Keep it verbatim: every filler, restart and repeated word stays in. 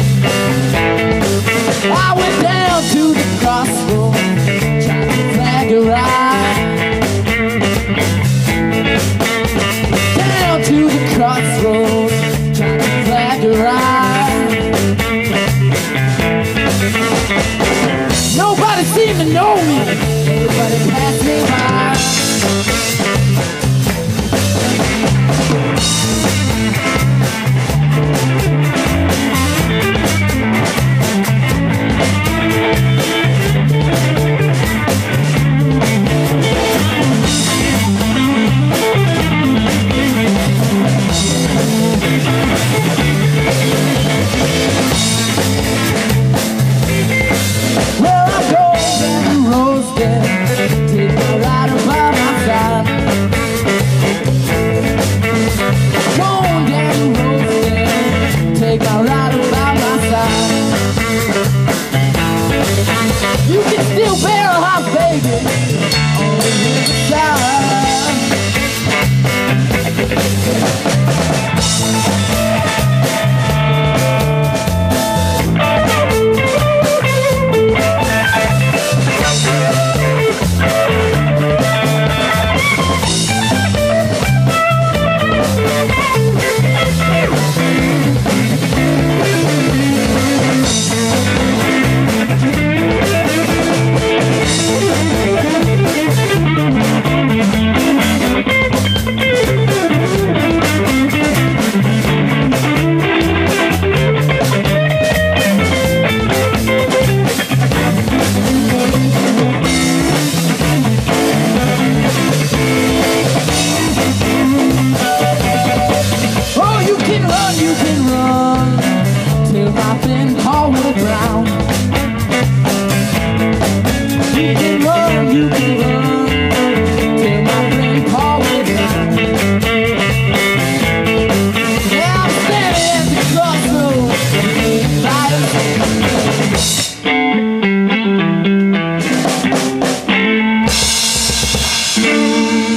I went down to the crossroads, trying to flag a ride. Down to the crossroads, trying to flag a ride. Nobody seemed to know me, everybody passed me by. You can still bear a hot baby on the inside. Thank you.